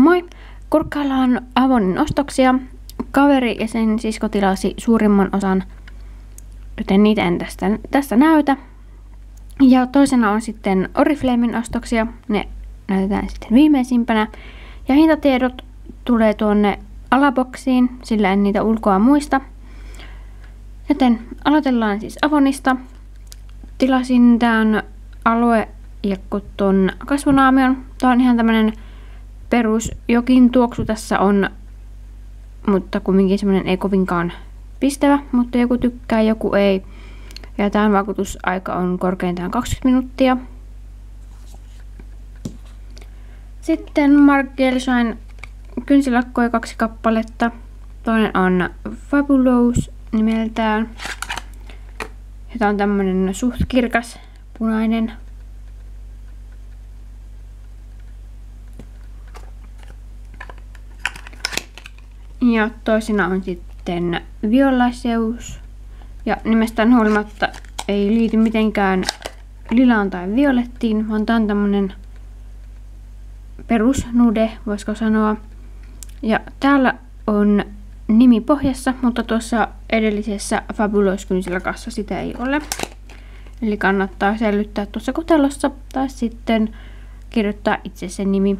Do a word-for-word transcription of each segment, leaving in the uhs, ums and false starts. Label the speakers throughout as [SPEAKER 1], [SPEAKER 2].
[SPEAKER 1] Moi! Kurkkaillaan Avonin ostoksia. Kaveri ja sen sisko tilasi suurimman osan, joten niitä en tästä, tästä näytä. Ja toisena on sitten Oriflamen ostoksia. Ne näytetään sitten viimeisimpänä. Ja hintatiedot tulee tuonne alaboksiin, sillä en niitä ulkoa muista. Joten aloitellaan siis Avonista. Tilasin tämän aluejakkutun kasvonaamion. Tää on ihan tämmönen perus jokin tuoksu tässä on, mutta kumminkin semmonen ei kovinkaan pistävä, mutta joku tykkää, joku ei. Ja tämän vaikutusaika on korkeintaan kaksikymmentä minuuttia. Sitten Marc Gelshain kynsilakkoja kaksi kappaletta. Toinen on Fabulous nimeltään. Ja tää on tämmönen suht kirkas punainen. Ja toisena on sitten Violaceus. Ja nimestään huolimatta ei liity mitenkään lilaan tai violettiin, vaan tää on tämmönen perusnude, voisiko sanoa. Ja täällä on nimi pohjassa, mutta tuossa edellisessä Fabulous kynsilakassa sitä ei ole. Eli kannattaa säilyttää tuossa kotelossa tai sitten kirjoittaa itse sen nimi.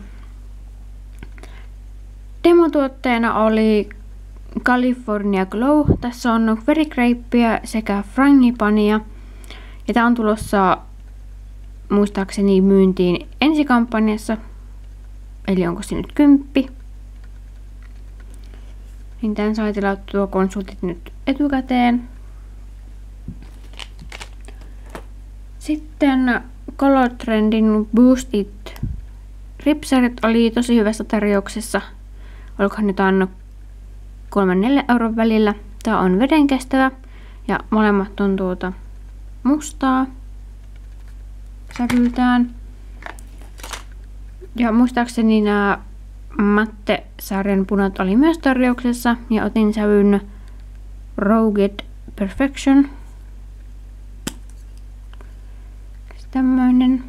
[SPEAKER 1] Demotuotteena oli California Glow. Tässä on verigrapeä sekä frangipania. Ja tää on tulossa muistaakseni myyntiin ensikampanjassa. Eli onko se nyt kymppi. Niin tän sai tilattua konsultit nyt etukäteen. Sitten Color Trendin Boost It ripsarit oli tosi hyvässä tarjouksessa. Olikohan nyt anno kolme neljä euron välillä. Tää on vedenkestävä ja molemmat on tuota mustaa sävyltään. Ja muistaakseni nämä matte-sarjan punat oli myös tarjouksessa ja otin sävyn Rugged Perfection. Tämmöinen.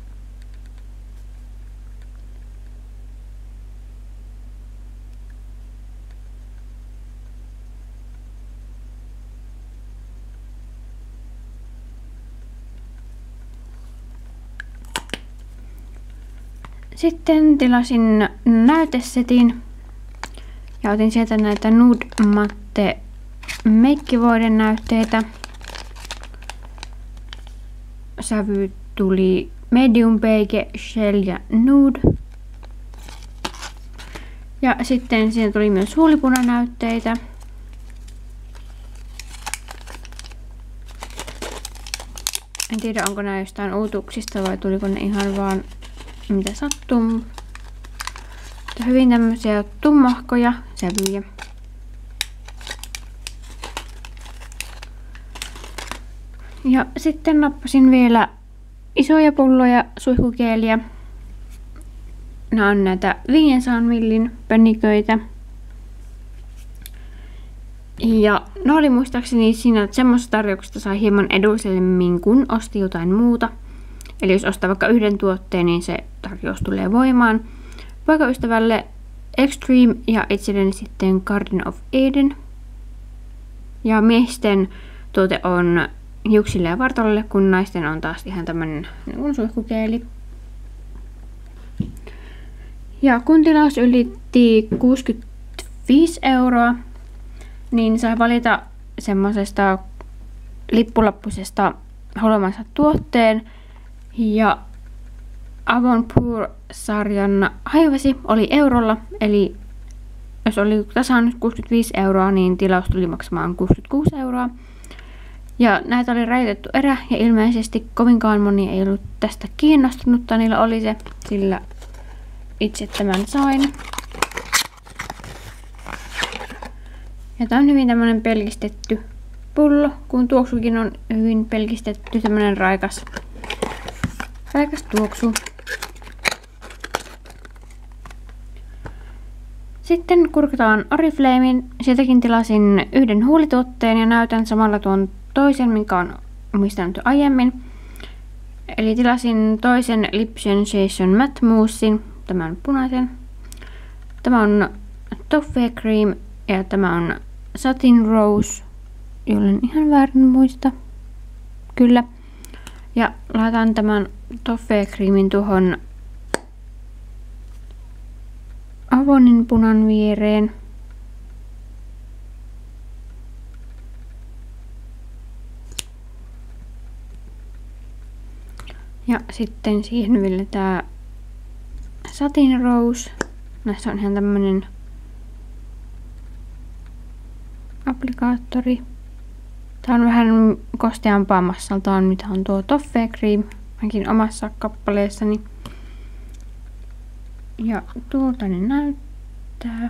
[SPEAKER 1] Sitten tilasin näytesetin ja otin sieltä näitä Nude Matte meikkivoiden näytteitä. Sävy tuli Medium Beige, Shell ja Nude. Ja sitten siihen tuli myös huulipunanäytteitä. En tiedä, onko nämä jostain uutuuksista vai tuliko ne ihan vaan mitä sattuu. Mutta hyvin tämmöisiä tummahkoja sävyjä. Ja sitten nappasin vielä isoja pulloja suihkukeeliä. Nämä on näitä viisisataa millin pönniköitä. Ja ne oli muistaakseni siinä, että semmoisesta tarjouksesta sai hieman edullisemmin, kun osti jotain muuta. Eli jos ostaa vaikka yhden tuotteen, niin se tarjous tulee voimaan. Poikaystävälle Extreme ja itselleni sitten Garden of Eden. Ja miesten tuote on hiuksille ja vartalolle, kun naisten on taas ihan tämmönen niin suihkukeeli. Ja kun tilaus ylitti kuusikymmentäviisi euroa, niin sai valita semmosesta lippulappusesta haluamansa tuotteen. Ja Avon Pure-sarjan hajuvesi oli eurolla, eli jos oli tasan kuusikymmentäviisi euroa, niin tilaus tuli maksamaan kuusikymmentäkuusi euroa. Ja näitä oli rajoitettu erä, ja ilmeisesti kovinkaan moni ei ollut tästä kiinnostunutta, niillä oli se, sillä itse tämän sain. Ja tää on hyvin tämmönen pelkistetty pullo, kun tuoksukin on hyvin pelkistetty, tämmönen raikas, raikas tuoksu. Sitten kurkataan Oriflamen. Sieltäkin tilasin yhden huulituotteen ja näytän samalla tuon toisen, minkä on muistanut aiemmin. Eli tilasin toisen Lip Sensation Matte Moussin, tämän punaisen. Tämä on Toffee Cream ja tämä on Satin Rose, jollen ihan väärin muista. Kyllä. Ja laitan tämän Toffee Creamin tuohon Avonin punan viereen. Ja sitten siihen vielä tää Satin Rose. Näissä on ihan tämmönen applikaattori. Tää on vähän kosteampaa massaltaan, mitä on tuo Toffee Cream, ainakin omassa kappaleessani. Ja tuolta ne näyttää.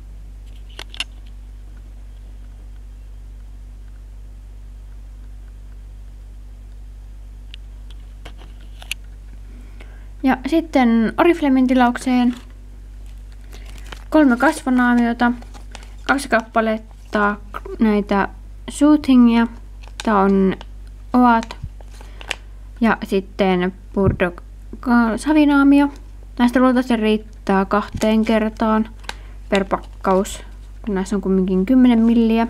[SPEAKER 1] Ja sitten Oriflamen tilaukseen kolme kasvonaamiota, kaksi kappaletta näitä Soothingia, tää on Oat ja sitten Burdock savinaamio. Näistä luultavasti riittää kahteen kertaan per pakkaus, kun näissä on kumminkin kymmenen milliä.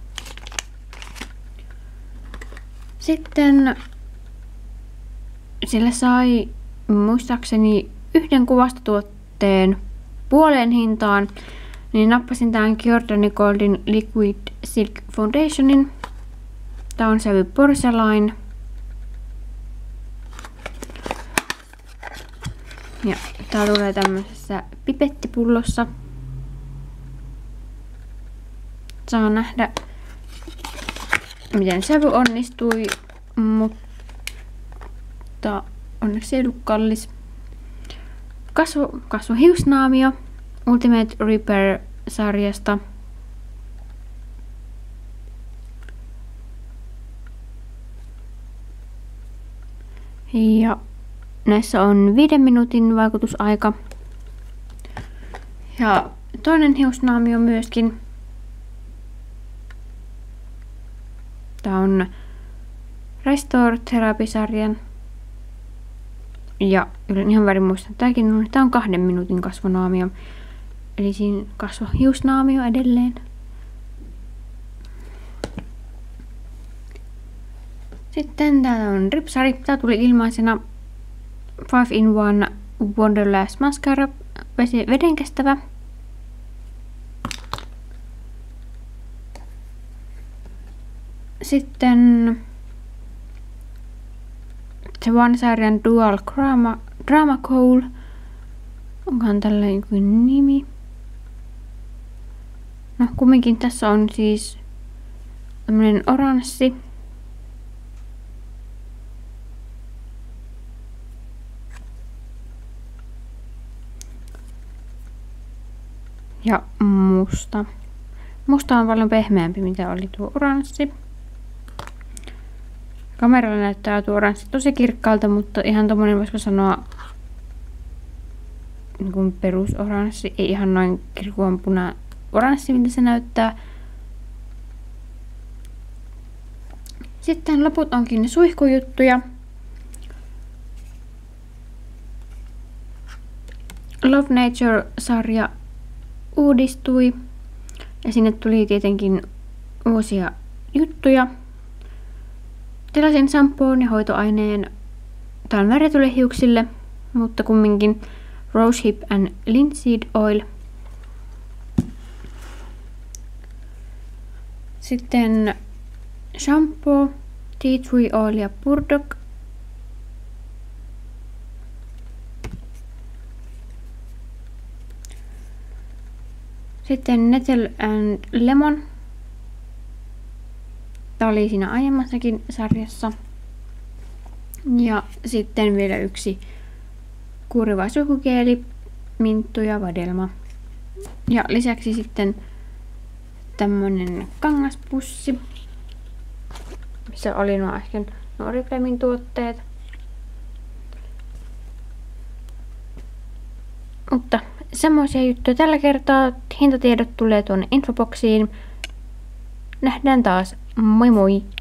[SPEAKER 1] Sitten sille sai muistaakseni yhden kuvastatuotteen puoleen hintaan, niin nappasin tämän Giordani Goldin Liquid Silk Foundationin. Tää on sävy Porcelain. Ja tää tulee tämmöisessä pipettipullossa. Saa nähdä, miten sävy onnistui, mutta onneksi ei ollut kallis. Kasvo, kasvohiusnaamio Ultimate Repair-sarjasta. Ja näissä on viiden minuutin vaikutusaika. Ja toinen hiusnaamio myöskin. Tää on Restore Therapy-sarjan. Ja ylen ihan väärin muistan, tääkin on, tää on kahden minuutin kasvonaamio. Eli siinä kasvohiusnaamio edelleen. Sitten täällä on ripsari. Tää tuli ilmaisena five in one Wonderlast Mascara, vedenkestävä. Sitten se One-sarjan Dual Drama, Drama Coal. Onkohan tällä joku nimi? No kumminkin tässä on siis tämmönen oranssi. Ja musta. Musta on paljon pehmeämpi, mitä oli tuo oranssi. Kameralla näyttää tuo oranssi tosi kirkkaalta, mutta ihan tommonen, voisiko sanoa, niin kuin perusoranssi. Ei ihan noin kirkuvan puna oranssi, mitä se näyttää. Sitten loput onkin suihkujuttuja. Love Nature-sarja uudistui ja sinne tuli tietenkin uusia juttuja. Tilasin shampoon ja hoitoaineen. Tää on värjätylle hiuksille, mutta kumminkin Rosehip and Linseed Oil. Sitten shampoo, Tea Tree Oil ja Burdock. Sitten Nettle and Lemon. Tämä oli siinä aiemmassakin sarjassa. Ja sitten vielä yksi kuuriva sukukeeli, minttu ja vadelma. Ja lisäksi sitten tämmönen kangaspussi, missä oli nuo äsken nuo Oriflamen tuotteet. Mutta semmoisia juttuja tällä kertaa. Hintatiedot tulee tuonne infoboksiin. Nähdään taas. Moi moi!